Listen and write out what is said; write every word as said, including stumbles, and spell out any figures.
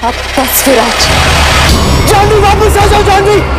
अब बस विराज, जानवी वापस आ जाओ जानवी।